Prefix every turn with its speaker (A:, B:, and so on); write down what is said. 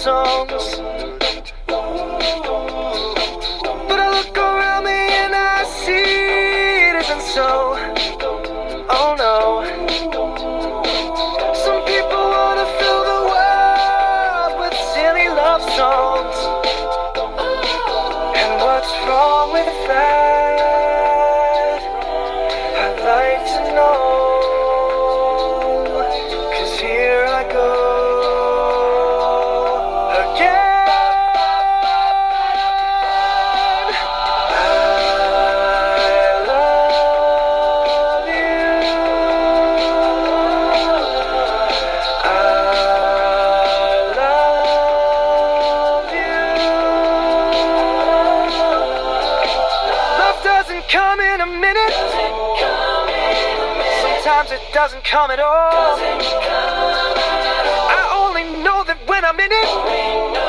A: songs. But I look around me and I see it isn't so. Oh no. Some people wanna fill the world with silly love songs. And what's wrong with that? I'd like to know. 'Cause here I go again. I love you. I love you. Love doesn't come in a minute. Sometimes it doesn't come at all. I only know that when I'm in it,